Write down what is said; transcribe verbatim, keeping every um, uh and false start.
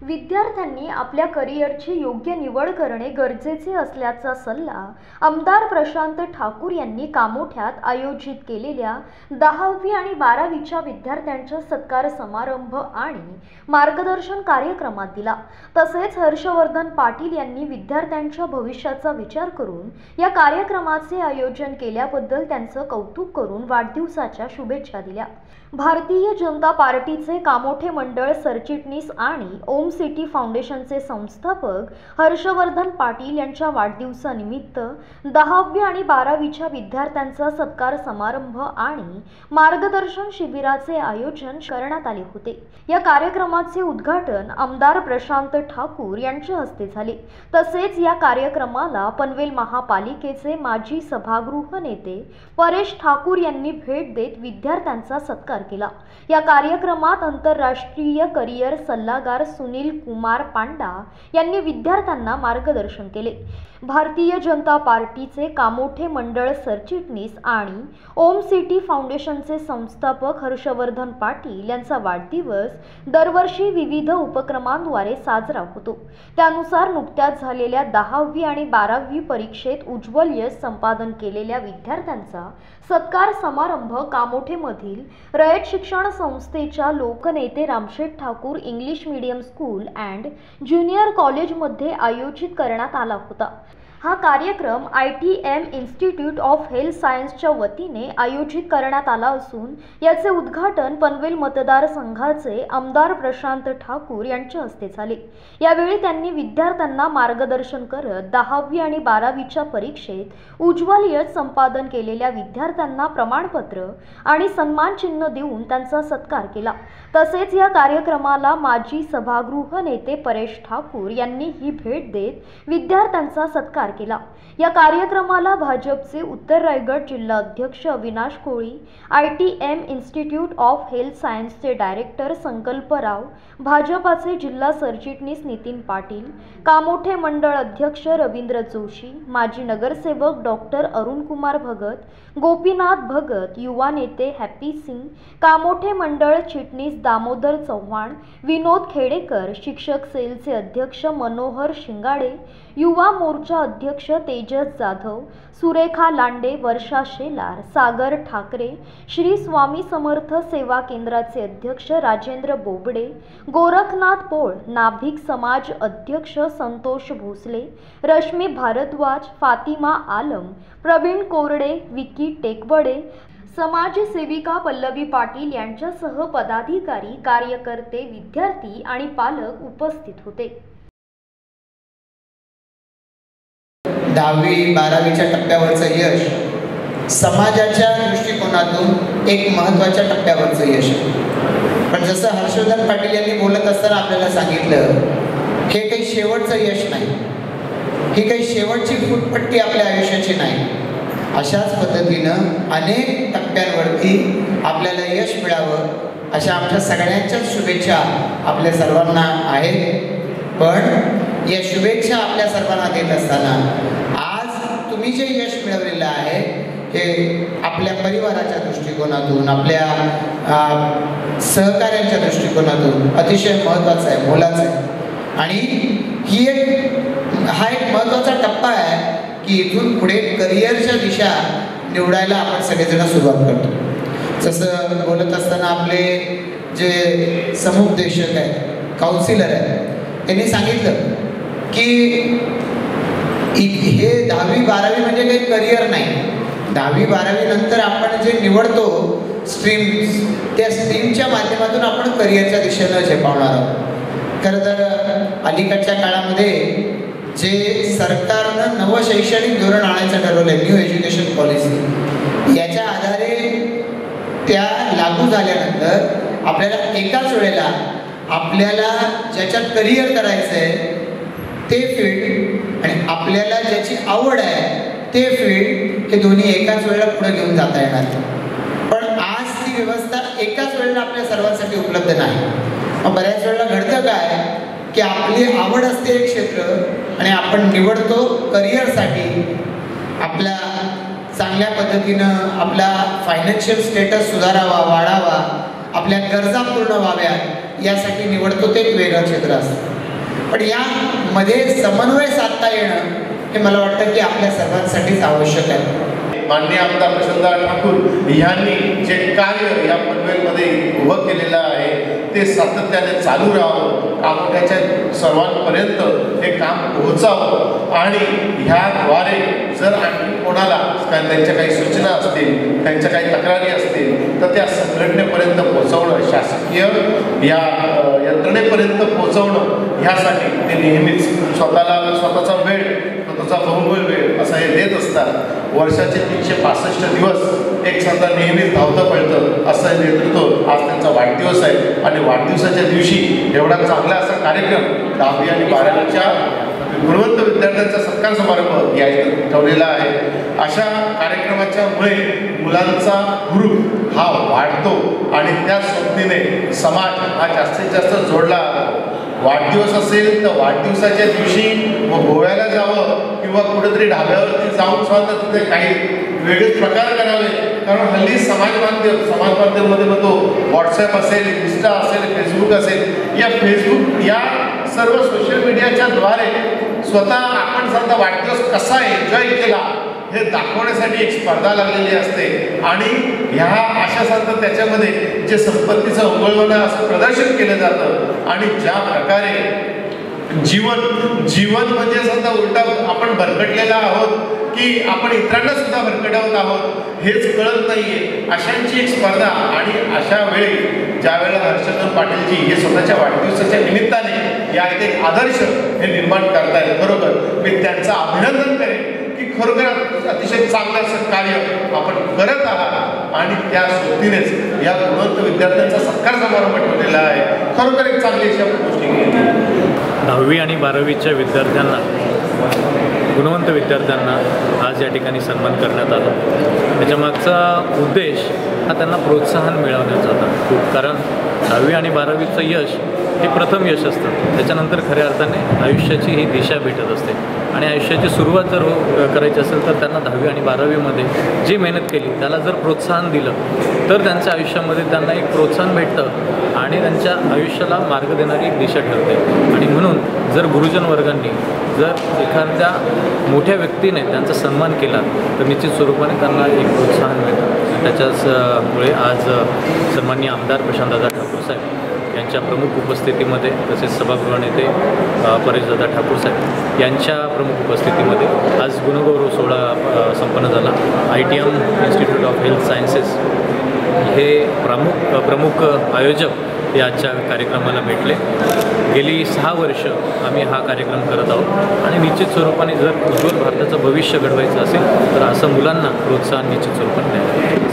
विद्यार्थ्यांनी आपल्या करिअरची योग्य निवड करणे गरजेचे असल्याचा सल्ला आमदार प्रशांत ठाकूर यांनी कामोठ्यात आयोजित केलेल्या दहावी आणि बारावीच्या विद्यार्थ्यांच्या सत्कार समारंभ आणि मार्गदर्शन कार्यक्रमात दिला। तसेच हर्षवर्धन पाटील यांनी विद्यार्थ्यांच्या भविष्याचा विचार करून या कार्यक्रमाचे आयोजन केल्याबद्दल त्यांचे कौतुक करून वाढदिवसाच्या शुभेच्छा दिल्या। भारतीय जनता पार्टीचे कामोठे मंडळ सरचिटणीस आणि ओम सिटी फाउंडेशनचे संस्थापक हर्षवर्धन पाटील यांच्या वाढदिवसानिमित्त दहावी आणि बारावीच्या विद्यार्थ्यांचा सत्कार समारंभ आणि मार्गदर्शन शिबिराचे आयोजन करण्यात आले होते। या कार्यक्रमाचे उद्घाटन आमदार प्रशांत ठाकूर यांच्या हस्ते झाले। तसेच या कार्यक्रमाला पनवेल महापालिकेचे माजी सभागृह नेते परेश ठाकूर यांनी भेट देत विद्यार्थ्यांचा सत्कार केला। या कार्यक्रमात आंतरराष्ट्रीय करिअर सल्लागार सुनील कुमार पांडा यांनी विद्यार्थ्यांना मार्गदर्शन केले। भारतीय जनता पार्टीचे कामोठे मंडळ सरचिटणीस आणि ओम सिटी फाउंडेशनचे संस्थापक हर्षवर्धन पाटील यांचा वाढदिवस दरवर्षी विविध उपक्रमांद्वारे साजरा होतो। त्यानुसार नुकत्याच झालेल्या दहावी आणि बारावी परीक्षेत उज्ज्वल यश संपादन केलेल्या विद्यार्थ्यांचा सत्कार समारंभ कामोठेमधील रयत शिक्षण संस्थेच्या लोकनेते Ramsheth Thakur English medium school and junior कॉलेजमध्ये आयोजित करण्यात आला होता। हा कार्यक्रम I T M institute of health सायन्सच्या वतीने आयोजित करण्यात आला असून याचे उद्घाटन पनवेल मतदारसंघाचे आमदार प्रशांत ठाकूर यांच्या हस्ते झाले। यावेळी त्यांनी विद्यार्थ्यांना मार्गदर्शन करत दहावी आणि बारावीच्या परीक्षेत उज्ज्वल यश संपादन केलेल्या विद्यार्थ्यांना प्रमाणपत्र आणि सन्मान चिन्ह देऊन त्यांचा सत्कार केला। तसेच या कार्यक्रमाला माजी सभागृह नेते परेश ठाकूर यांनी ही भेट देत विद्यार्थ्यांचा सत्कार केला। या कार्यक्रमाला भाजपचे उत्तर रायगड जिल्हा अध्यक्ष Avinash Koli, I T M institute of health सायन्सचे डायरेक्टर संकल्पराव, भाजपाचे जिल्हा सरचिटणीस नितीन पाटील, कामोठे मंडळ अध्यक्ष रवींद्र जोशी, माजी नगरसेवक डॉक्टर अरुण कुमार भगत, गोपीनाथ भगत, युवा नेते हॅपी सिंग, कामोठे मंडळ चिटणीस दामोदर चव्हाण, विनोद खेडेकर, शिक्षक सेलचे अध्यक्ष मनोहर शिंगाडे, युवा मोर्चा अध्यक्ष तेजस जाधव, सुरेखा लांडे, वर्षा शेलार, सागर ठाकरे, श्री स्वामी समर्थ सेवा केंद्राचे अध्यक्ष राजेंद्र बोबडे, गोरखनाथ पोळ, नाभिक समाज अध्यक्ष संतोष भोसले, रश्मी भारद्वाज, फातिमा आलम, प्रवीण कोरडे, विकी टेकवडे, समाजसेविका पल्लवी पाटील यांच्यासह पदाधिकारी, कार्यकर्ते, विद्यार्थी आणि पालक उपस्थित होते। दहावी बारावीच्या टप्प्यावरचं यश समाजाच्या दृष्टिकोनातून एक महत्त्वाच्या टप्प्यावरचं यश आहे। पण जसं हर्षवर्धन पाटील यांनी बोलत असताना आपल्याला सांगितलं, हे काही शेवटचं यश नाही, ही काही शेवटची फुटपट्टी आपल्या आयुष्याची नाही। अशाच पद्धतीनं अनेक टप्प्यांवरती आपल्याला यश मिळावं अशा आमच्या सगळ्यांच्याच शुभेच्छा आपल्या सर्वांना आहेत। पण या शुभेच्छा आपल्या सर्वांना देत असताना आज तुम्ही जे यश मिळवलेलं आहे हे आपल्या परिवाराच्या दृष्टिकोनातून, आपल्या सहकार्यांच्या दृष्टिकोनातून अतिशय महत्त्वाचं आहे, मोलाचं आहे। आणि ही एक हा एक महत्त्वाचा टप्पा आहे की इथून पुढे करिअरच्या दिशा निवडायला आपण सगळेजण सुरुवात करतो। जसं बोलत असताना आपले जे समुपदेशक आहेत, काउन्सिलर आहेत, त्यांनी सांगितलं की हे दहावी बारावी म्हणजे काही करिअर नाही। दहावी बारावी नंतर आपण जे निवडतो स्ट्रीम्स, त्या स्ट्रीमच्या माध्यमातून आपण करिअरच्या दिशेनं झेपावणार आहोत। खरं तर अलीकडच्या काळामध्ये जे सरकारनं नवं शैक्षणिक धोरण आणायचं ठरवलं आहे, न्यू एज्युकेशन पॉलिसी, याच्या आधारे त्या लागू झाल्यानंतर आपल्याला एकाच वेळेला आपल्याला ज्याच्यात करिअर करायचं आहे ते फील्ड आणि आपल्याला ज्याची आवड आहे ते फील्ड, हे दोन्ही एकाच वेळेला पुढे घेऊन जाता येणार। पण आज ती व्यवस्था एकाच वेळेला आपल्या सर्वांसाठी उपलब्ध नाही। मग बऱ्याच वेळेला घडतं काय की आपली आवड असते एक क्षेत्र आणि आपण निवडतो करिअरसाठी, आपल्या चांगल्या पद्धतीनं आपला फायनान्शियल स्टेटस सुधारावा, वाढावा, आपल्या गरजा पूर्ण व्हाव्या यासाठी निवडतो ते एक वेगळं क्षेत्र असतं. पण यामध्ये समन्वय साधता येणं हे मला वाटतं की आपल्या सर्वांसाठीच आवश्यक आहे. माननीय आमदार प्रशांतदादा ठाकूर यांनी जे कार्य या पनवेलमध्ये उभं केलेलं आहे ते सातत्याने चालू राहावं, कामोठ्याच्या सर्वांपर्यंत हे काम पोहोचावं आणि ह्याद्वारे जर आणखी कोणाला त्यांच्या काही सूचना असतील, त्यांच्या काही तक्रारी असतील तर त्या संघटनेपर्यंत पोहोचवणं, शासकीय या यंत्रणेपर्यंत पोहोचवणं ह्यासाठी ते नेहमीच स्वतःला स्वतःचा वेळ, स्वतःचा बहुमूल्य वेळ असं हे देत असतात. वर्षाचे तीनशे पासष्ट दिवस एक संघ नेहमीच धावतं पळतं असं नेतृत्व. आज त्यांचा वाढदिवस आहे आणि वाढदिवसाच्या दिवशी एवढा चांगला असा कार्यक्रम दहावी आणि बारावीच्या गुणवंत विद्यार्थ्यांचा सत्कार समारंभ या ठेवलेला आहे. अशा कार्यक्रमाच्या मुळे मुलांचा हुरूप हा वाढतो आणि त्या सोबतीने समाज हा जास्तीत जास्त जोडला. वाढदिवस असेल तर वाढदिवसाच्या दिवशी व गोव्याला जावं किंवा कुठेतरी ढाब्यावरती जाऊन सुद्धा तिथे काही वेगळेच प्रकार करावे. कारण हल्ली समाज माध्यम समाज माध्यमामध्ये मग तो व्हॉट्सॲप असेल, इन्स्टा असेल, फेसबुक असेल, या फेसबुक या सर्व सोशल मीडियाच्या द्वारे स्वतः आपण समजा वाढदिवस कसा एन्जॉय केला हे दाखवण्यासाठी एक स्पर्धा लागलेली असते आणि ह्या अशा सांगतात त्याच्यामध्ये जे संपत्तीचं उगवणं असं प्रदर्शन केलं जातं आणि ज्या प्रकारे जीवन जीवन म्हणजे समजा उलटा आपण भरकटलेला आहोत की आपण इतरांना सुद्धा भरकटवत आहोत हेच कळत नाहीये. अशांची एक स्पर्धा आणि अशा वेळी ज्या वेळेला हर्षवर्धन पाटीलजी हे स्वतःच्या वाढदिवसाच्या निमित्ताने या इथे एक आदर्श हे निर्माण करतायत. बरोबर मी त्यांचं अभिनंदन करेन की खरोखर अतिशय चांगलं असं कार्य आपण करत आहात आणि त्या सोबतीनेच या गुणवंत विद्यार्थ्यांचा सत्कार समारंभ ठेवलेला आहे. खरोखर एक चांगली अशा गोष्टी केली. दहावी आणि बारावीच्या विद्यार्थ्यांना, गुणवंत विद्यार्थ्यांना आज या ठिकाणी सन्मान करण्यात आला. त्याच्यामागचा उद्देश हा त्यांना प्रोत्साहन मिळवण्याचा होता. कारण दहावी आणि बारावीचं यश हे प्रथम यश असतं, त्याच्यानंतर खऱ्या अर्थाने आयुष्याची ही दिशा भेटत असते आणि आयुष्याची सुरुवात जर हो करायची असेल तर त्यांना दहावी आणि बारावीमध्ये जी मेहनत केली त्याला जर प्रोत्साहन दिलं तर त्यांच्या आयुष्यामध्ये त्यांना एक प्रोत्साहन भेटतं आणि त्यांच्या आयुष्याला मार्ग देणारी एक दिशा ठरते. आणि म्हणून जर गुरुजन वर्गांनी जर एखाद्या मोठ्या व्यक्तीने त्यांचा सन्मान केला तर निश्चित स्वरूपाने त्यांना एक प्रोत्साहन मिळतं. त्याच्याच मुळे आज सन्माननीय आमदार प्रशांतदादा ठाकूर साहेब यांच्या प्रमुख उपस्थितीमध्ये तसेच सभागृह नेते परेशदादा ठाकूर साहेब यांच्या प्रमुख उपस्थितीमध्ये आज गुणगौरव सोहळा संपन्न झाला. I T M institute of health sciences हे प्रमुख प्रमुख आयोजक या आजच्या कार्यक्रमाला भेटले. गेली सहा वर्ष आम्ही हा कार्यक्रम करत आहोत आणि निश्चित स्वरूपाने जर उज्ज्वल भारताचं भविष्य घडवायचं असेल तर असं मुलांना प्रोत्साहन निश्चित स्वरूपाने द्यायला